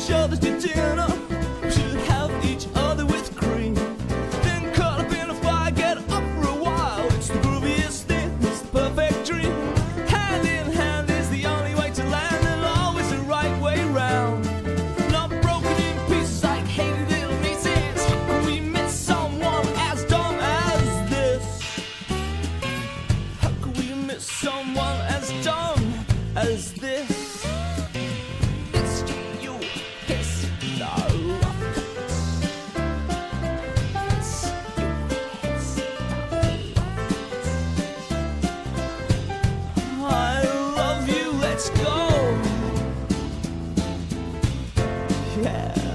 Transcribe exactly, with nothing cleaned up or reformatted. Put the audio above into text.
each other to dinner. We should have each other with cream. Then cut up in a fire, get up for a while. It's the grooviest thing, it's the perfect dream. Hand in hand is the only way to land, and always the right way round. Not broken in pieces like hated little nieces. How can we miss someone as dumb as this? How can we miss someone as dumb as this? Let's go. Yeah.